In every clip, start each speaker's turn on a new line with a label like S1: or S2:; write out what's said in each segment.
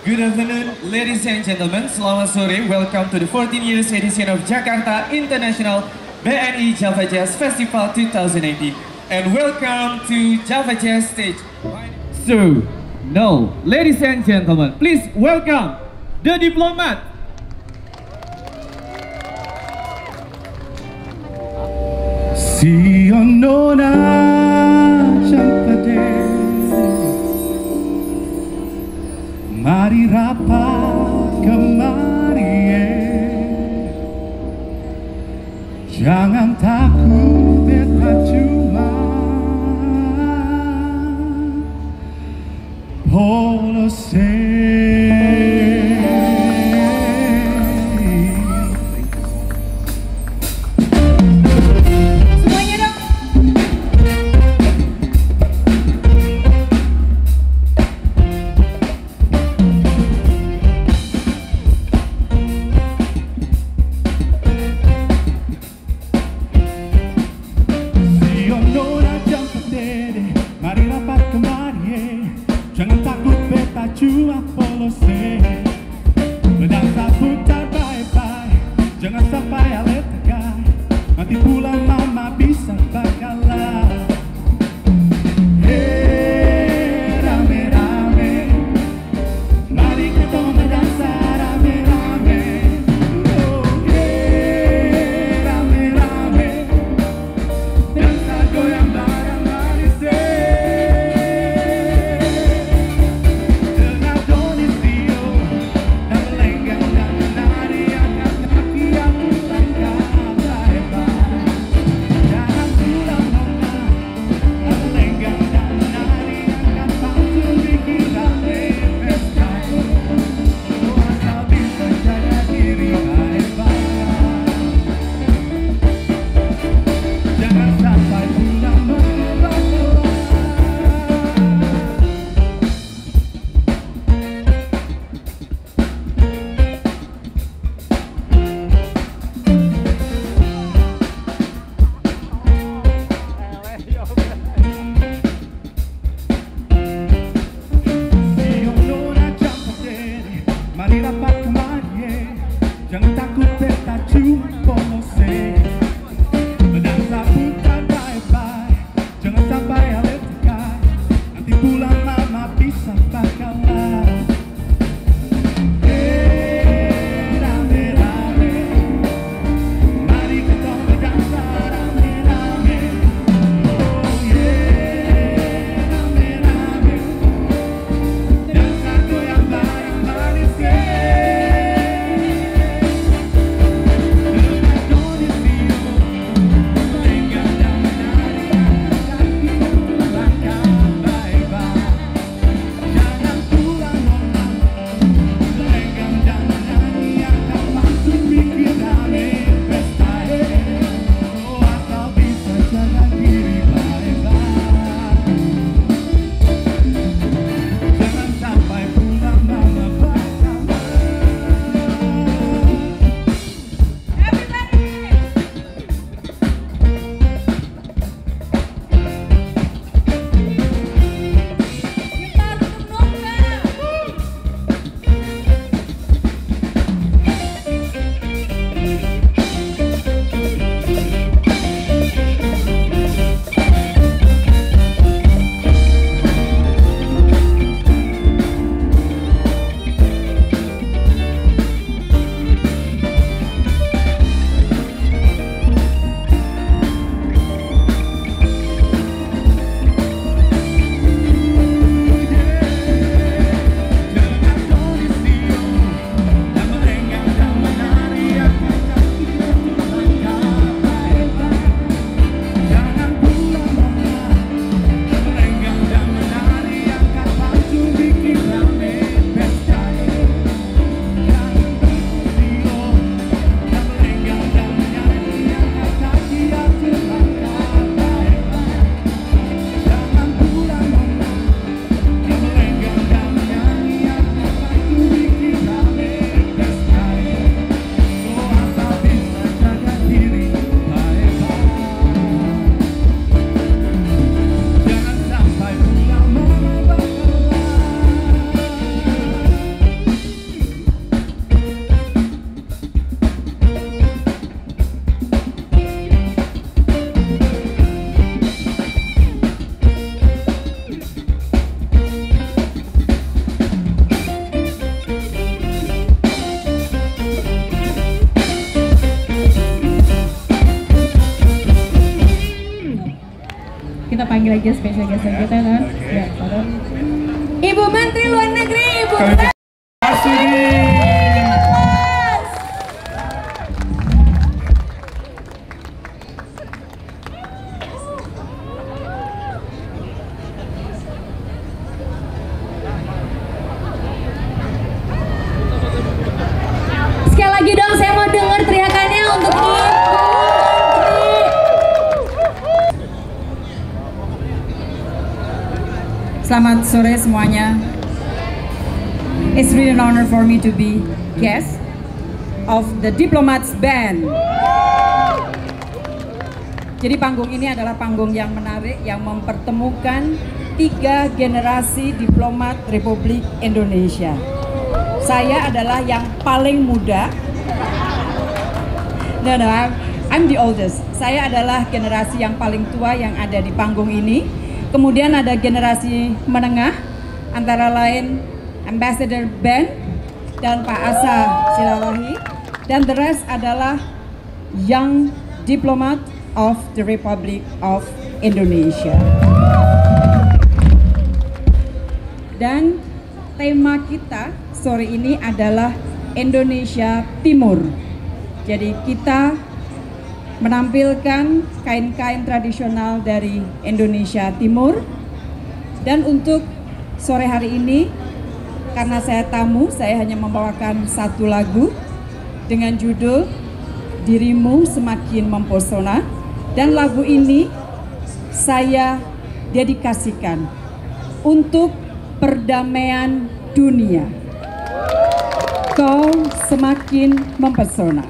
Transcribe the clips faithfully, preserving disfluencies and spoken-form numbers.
S1: Good afternoon, ladies and gentlemen. Selamat sore. Welcome to the fourteenth years edition of Jakarta International B N I Java Jazz Festival twenty eighteen. And welcome to Java Jazz stage. So, now, ladies and gentlemen, please welcome the Diplomat.
S2: Si onona champade, mari rapat kemari, jangan takut beta cuma polose. Jangan takut beta cua polose, berdansa putar bye-bye, jangan sampai ale tegar, nanti pulang mama bisa bakalan. Hey, rame-rame, mari kita berdansa rame-rame. Oh, hey, rame-rame, dansa goyang bareng manis.
S3: panggil aja special guest kita kan. Ya, Ibu Menteri Luar Negeri, Ibu
S2: Marsudi.
S3: Sekali lagi dong, saya mau dengar teriakannya untuk Ibu Menteri.
S4: Selamat sore semuanya. It's really an honor for me to be guest of the Diplomats Band. Jadi panggung ini adalah panggung yang menarik yang mempertemukan tiga generasi diplomat Republik Indonesia. Saya adalah yang paling muda. No, no, I'm, I'm the oldest. Saya adalah generasi yang paling tua yang ada di panggung ini. Kemudian ada generasi menengah, antara lain Ambassador Ben dan Pak Asa Silalahi. Dan the rest adalah Young Diplomat of the Republic of Indonesia. Dan tema kita sore ini adalah Indonesia Timur. Jadi kita menampilkan kain-kain tradisional dari Indonesia Timur. Dan untuk sore hari ini, karena saya tamu, saya hanya membawakan satu lagu dengan judul Dirimu Semakin Mempesona. Dan lagu ini saya dedikasikan untuk perdamaian dunia. Kau semakin mempesona.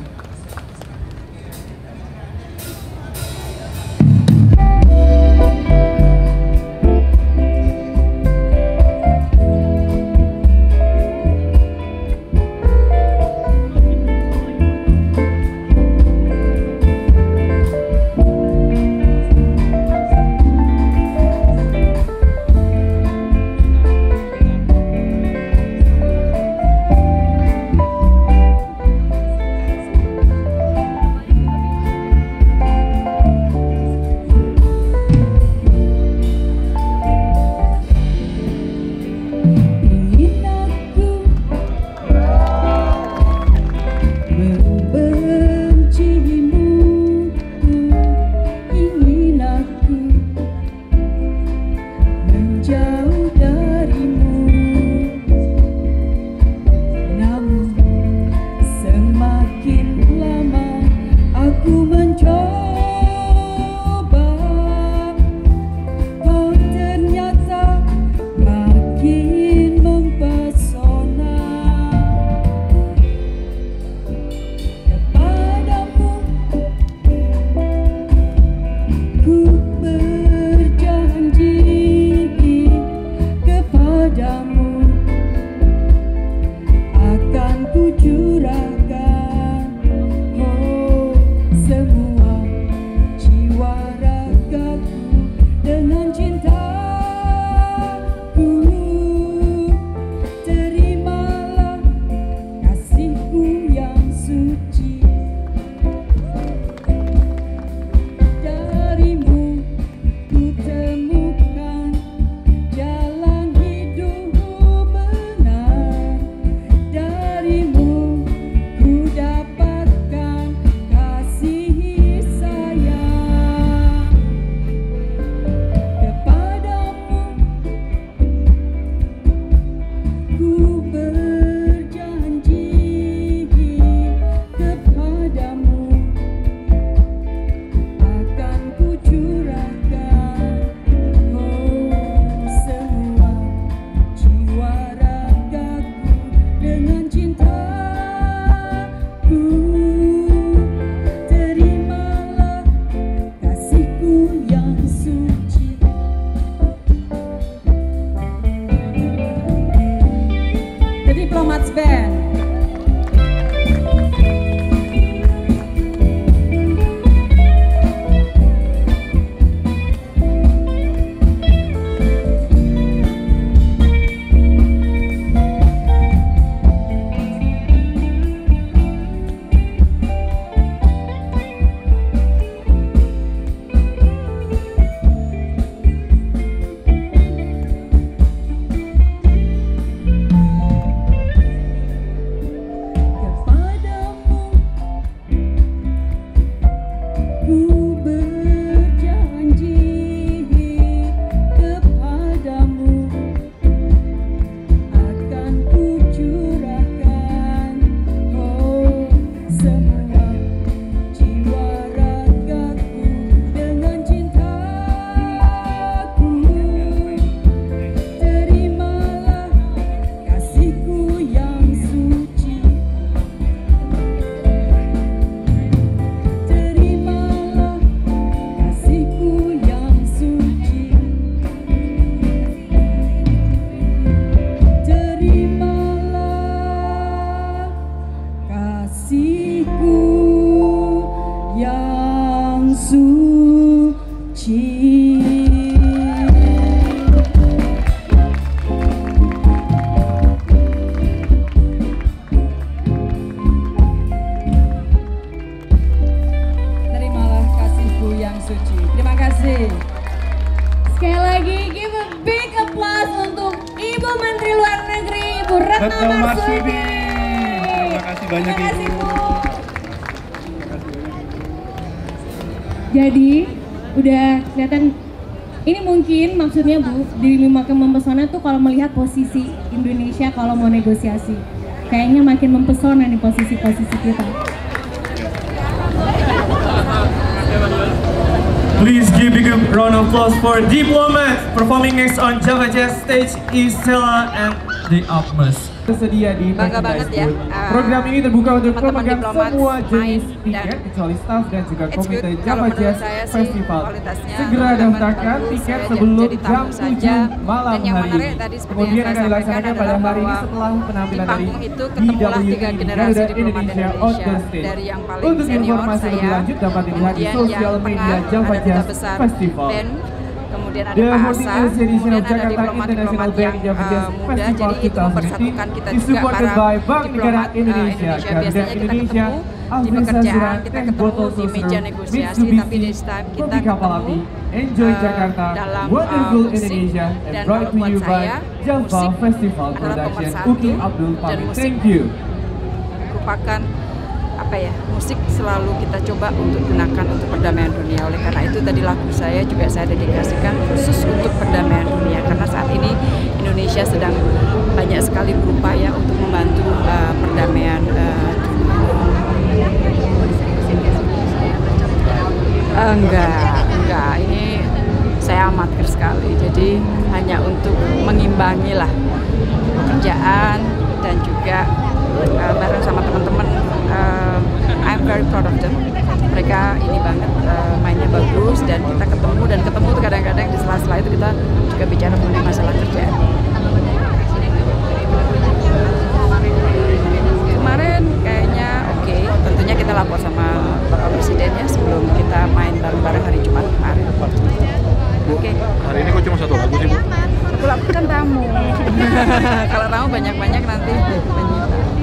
S2: Retno Marsudi.
S3: Terima
S2: kasih banyak,
S3: Terima kasih,
S2: Ibu.
S3: Bu. Jadi udah kelihatan, ini mungkin maksudnya Bu di makin mempesona tuh kalau melihat posisi Indonesia kalau mau negosiasi, kayaknya makin mempesona nih posisi-posisi kita.
S1: Please give big round of applause for Diplomats. Performing next on Java Jazz stage is Stella and the Utmost. Tersedia di
S4: Bangga banget ya.
S1: Uh, Program ini terbuka untuk
S4: teman-teman
S1: pemegang
S4: diplomat
S1: semua jenis
S4: main
S1: tiket
S4: dan
S1: kecuali staff dan juga
S4: it's
S1: komite
S4: good.
S1: Java
S4: Kalau menurut
S1: Jazz
S4: saya sih
S1: Festival.
S4: kualitasnya
S1: Segera
S4: teman-teman
S1: daftarkan
S4: bagus,
S1: tiket
S4: saya
S1: sebelum
S4: jadi tamu
S1: jam
S4: saja.
S1: tujuh malam
S4: Dan yang
S1: hari
S4: menarik
S1: ini.
S4: tadi seperti
S1: Kemudian
S4: yang
S1: akan
S4: saya
S1: dilaksanakan
S4: sampaikan
S1: pada
S4: adalah
S1: hari ini
S4: bahwa
S1: setelah penampilan
S4: di
S1: dari
S4: panggung itu
S1: D
S4: ketemulah
S1: W
S4: tiga
S1: I
S4: generasi
S1: Garuda
S4: diplomat
S1: Indonesia on
S4: Indonesia.
S1: the stage.
S4: Dari yang paling
S1: Untuk
S4: senior
S1: informasi lebih
S4: saya,
S1: lanjut dapat dilihat di
S4: kemudian
S1: sosial
S4: yang
S1: media
S4: tengah
S1: Java
S4: ada duta
S1: Jazz
S4: besar
S1: Festival.
S4: band, kemudian ada
S1: The
S4: Pak
S1: fourteenth
S4: Asa,
S1: edition of
S4: kemudian ada
S1: Jakarta
S4: diplomat-diplomat
S1: International
S4: yang
S1: Band Java Jazz
S4: uh, muda,
S1: Festival
S4: jadi itu
S1: dua ribu delapan
S4: mempersatukan kita
S1: belas
S4: juga
S1: supported
S4: para
S1: by Bank Negara
S4: diplomat uh,
S1: Indonesia,
S4: Indonesia.
S1: Garuda
S4: Biasanya kita
S1: Indonesia,
S4: ketemu di
S1: Alvisa
S4: pekerjaan,
S1: Surat,
S4: kita
S1: Teh
S4: ketemu
S1: Botol
S4: di meja
S1: Susu,
S4: negosiasi, tapi this time kita
S1: Kopi Kapal
S4: ketemu
S1: Api, Enjoy
S4: uh,
S1: Jakarta,
S4: dalam
S1: Wonderful
S4: uh, musik.
S1: Indonesia, and
S4: Dan
S1: brought
S4: kalau
S1: to
S4: buat
S1: you by
S4: saya,
S1: Java
S4: musik
S1: Festival
S4: adalah nomor
S1: Production,
S4: satu,
S1: Uki Abdul
S4: dan
S1: Pamit.
S4: musik
S1: Thank you.
S4: merupakan apa ya, musik selalu kita coba untuk gunakan untuk perdamaian dunia. Oleh karena itu tadi lagu saya juga saya dedikasikan khusus untuk perdamaian dunia, karena saat ini Indonesia sedang banyak sekali berupaya untuk membantu uh, perdamaian uh, uh, enggak enggak ini saya amatir sekali, jadi hanya untuk mengimbangi lah pekerjaan dan juga uh, bareng sama teman-teman. uh, I'm very proud of them. Mereka ini banget, uh, mainnya bagus, dan kita ketemu dan ketemu tuh kadang-kadang di sela-sela itu kita juga bicara mengenai masalah kerjaan. Kemarin kayaknya oke, okay. Tentunya kita lapor sama Bapak Presiden ya sebelum kita main bareng-bareng hari Jumat kemarin.
S2: Bu,
S4: Oke.
S2: hari ini kok cuma satu lagu sih, Bu?
S4: Aku lagu kan tamu. Kalau tamu banyak-banyak nanti banyak.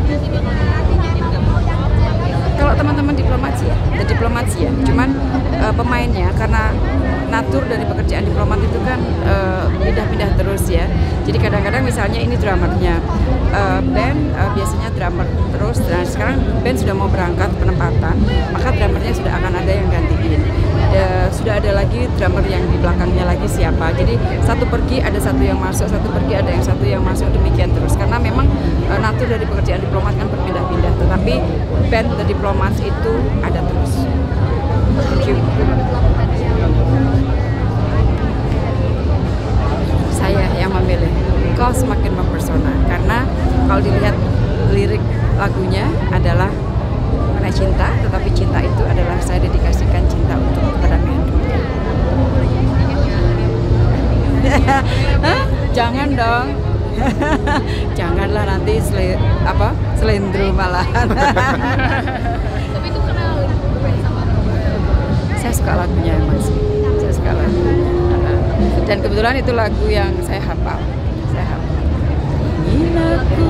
S4: Kalau teman-teman diplomat sih ya, the diplomat sih ya. Cuman uh, pemainnya karena natur dari pekerjaan diplomat itu kan uh, pindah-pindah terus ya. Jadi kadang-kadang misalnya ini drummernya, uh, band uh, biasanya drummer terus. Dan sekarang band sudah mau berangkat penempatan, maka drummernya sudah akan ada yang gantiin. Uh, sudah ada lagi drummer yang di belakangnya lagi siapa. Jadi satu pergi ada satu yang masuk, satu pergi ada yang satu yang masuk, demikian terus. Karena memang uh, natur dari pekerjaan diplomat kan berpindah-pindah. Tetapi band the diplomat itu ada terus. Thank you. Saya yang memilih Kau Semakin Mempesona, karena kalau dilihat lirik lagunya adalah mengenai cinta, tetapi cinta itu adalah saya dedikasikan cinta untuk perdamaian dunia. Hah? Jangan dong. Janganlah nanti sele, apa selendro malahan.
S3: Tapi itu kenal
S4: Saya suka lagunya emang sih. Saya suka lagunya. Dan kebetulan itu lagu yang saya hafal. Saya hafal. Ingin aku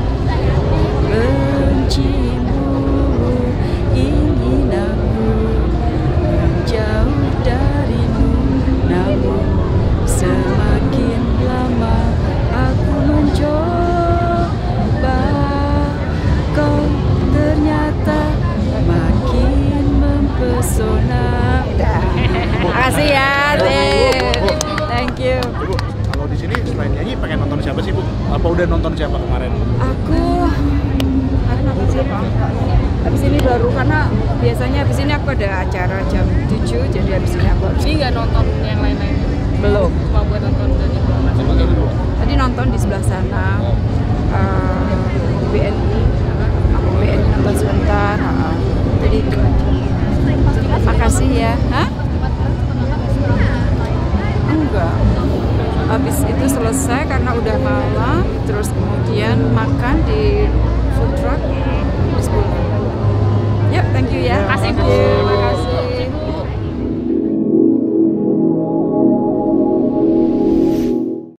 S4: bencimu, ingin aku menjauh darimu, namun semakin lama aku mencoba, kau ternyata makin mempesona. Terima kasih ya, thank you.
S2: Ibu, kalau di sini selain nyanyi pengen nonton siapa sih, Bu? Apa udah nonton siapa kemarin?
S4: Aku kemarin nonton siapa? Habis ini baru, karena biasanya habis ini aku ada acara jam tujuh, jadi habis ini aku harus.
S3: Ini nggak nonton yang lain-lain?
S4: Belum.
S3: Cuma buat nonton dari
S4: Tadi nonton di sebelah sana, uh, B N I, aku B N I nonton sebentar, uh, jadi itu aja.